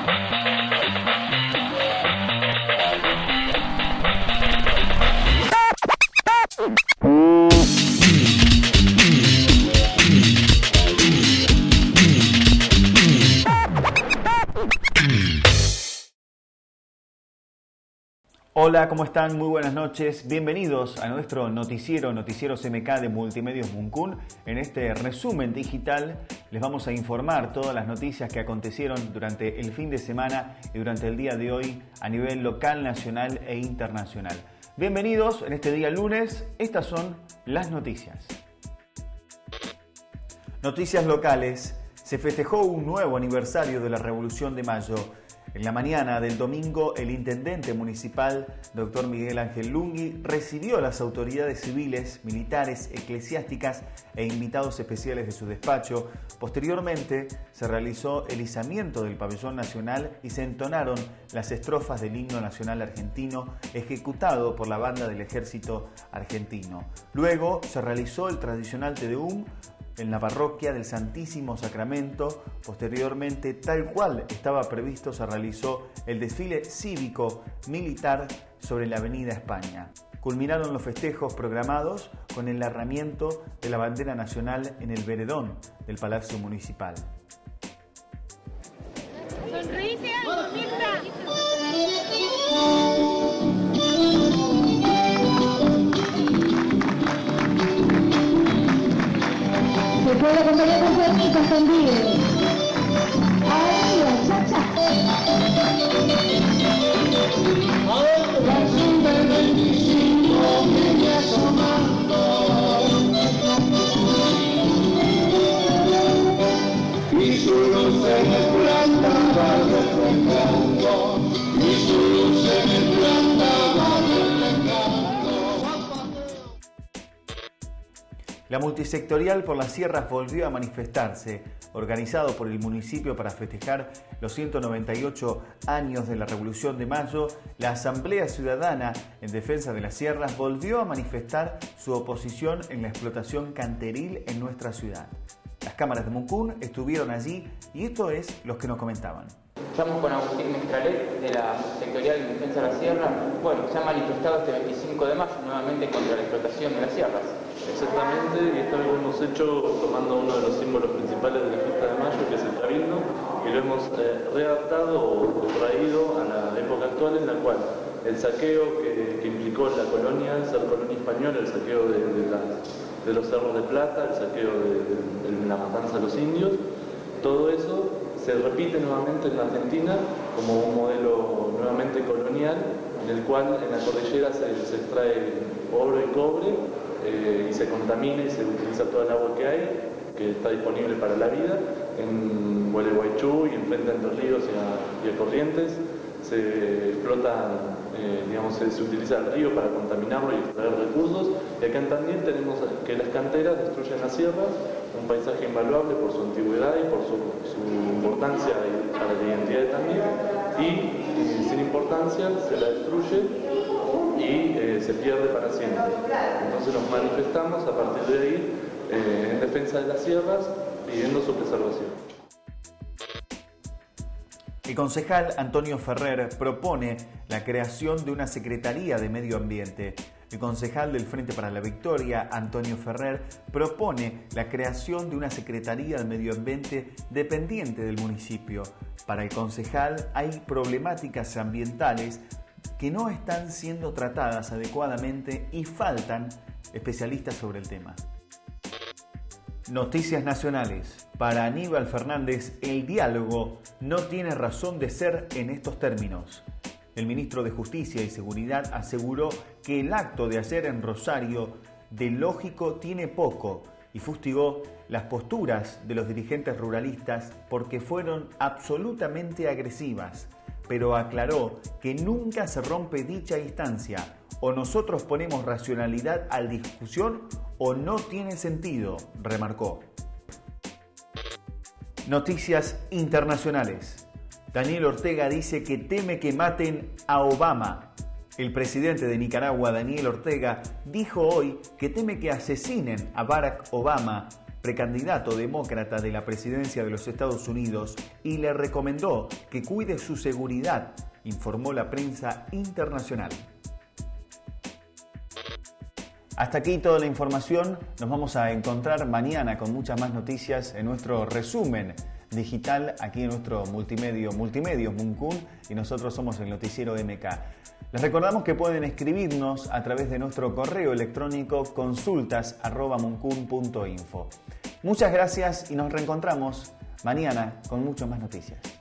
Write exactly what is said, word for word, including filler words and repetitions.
Hola, ¿cómo están? Muy buenas noches. Bienvenidos a nuestro noticiero, Noticieros M K de Multimedios Muncún. En este resumen digital les vamos a informar todas las noticias que acontecieron durante el fin de semana y durante el día de hoy a nivel local, nacional e internacional. Bienvenidos en este día lunes. Estas son las noticias. Noticias locales. Se festejó un nuevo aniversario de la Revolución de Mayo. En la mañana del domingo, el intendente municipal, doctor Miguel Ángel Lungui, recibió a las autoridades civiles, militares, eclesiásticas e invitados especiales de su despacho. Posteriormente, se realizó el izamiento del pabellón nacional y se entonaron las estrofas del himno nacional argentino, ejecutado por la banda del ejército argentino. Luego, se realizó el tradicional Te Deum en la parroquia del Santísimo Sacramento. Posteriormente, tal cual estaba previsto, se realizó el desfile cívico-militar sobre la Avenida España. Culminaron los festejos programados con el arramiento de la bandera nacional en el veredón del Palacio Municipal. Sonríe, Agustina. Se puede acompañar con cuernitas también. ¡Ay, la chacha! La cinta del veinticinco viene asomando y su luz en el planta va reflejando y su luz en el planta va reflejando. La multisectorial por las sierras volvió a manifestarse, organizado por el municipio para festejar los ciento noventa y ocho años de la Revolución de Mayo. La Asamblea Ciudadana en Defensa de las Sierras volvió a manifestar su oposición en la explotación canteril en nuestra ciudad. Las cámaras de Muncún estuvieron allí y esto es lo que nos comentaban. Estamos con Agustín Mestralet de la sectorial en Defensa de la Sierra. Bueno, se ha manifestado este veinticinco de mayo nuevamente contra la explotación de las sierras. Exactamente, y esto lo hemos hecho tomando uno de los símbolos principales de la fiesta de mayo, que es el cabildo, y lo hemos eh, readaptado o, o traído a la época actual, en la cual el saqueo que, que implicó la colonia, el ser colonia española, el saqueo de, de, las, de los cerros de plata, el saqueo de, de, de la matanza de los indios, todo eso se repite nuevamente en la Argentina como un modelo nuevamente colonial, en el cual en la cordillera se, se extrae oro y cobre, Eh, y se contamina y se utiliza toda el agua que hay, que está disponible para la vida. En Gualeguaychú y en frente a Entre Ríos y a, y a Corrientes se explota, eh, digamos, se, se utiliza el río para contaminarlo y extraer recursos. Y acá en Tandil tenemos que las canteras destruyen las sierras, un paisaje invaluable por su antigüedad y por su, su importancia para la identidad de Tandil, y, y sin importancia se la destruye y eh, se pierde para siempre. Entonces nos manifestamos a partir de ahí eh, en defensa de las sierras, pidiendo su preservación. El concejal Antonio Ferrer propone la creación de una Secretaría de Medio Ambiente. El concejal del Frente para la Victoria, Antonio Ferrer, propone la creación de una Secretaría de Medio Ambiente dependiente del municipio. Para el concejal hay problemáticas ambientales que no están siendo tratadas adecuadamente y faltan especialistas sobre el tema. Noticias nacionales. Para Aníbal Fernández, el diálogo no tiene razón de ser en estos términos. El ministro de Justicia y Seguridad aseguró que el acto de ayer en Rosario de lógico tiene poco y fustigó las posturas de los dirigentes ruralistas porque fueron absolutamente agresivas, pero aclaró que nunca se rompe dicha instancia. O nosotros ponemos racionalidad a la discusión o no tiene sentido, remarcó. Noticias internacionales. Daniel Ortega dice que teme que maten a Obama. El presidente de Nicaragua, Daniel Ortega, dijo hoy que teme que asesinen a Barack Obama, precandidato demócrata de la presidencia de los Estados Unidos, y le recomendó que cuide su seguridad, informó la prensa internacional. Hasta aquí toda la información. Nos vamos a encontrar mañana con muchas más noticias en nuestro resumen digital aquí en nuestro multimedio Multimedios Muncún, y nosotros somos el Noticiero M K. Les recordamos que pueden escribirnos a través de nuestro correo electrónico consultas arroba muncun punto info. Muchas gracias y nos reencontramos mañana con muchas más noticias.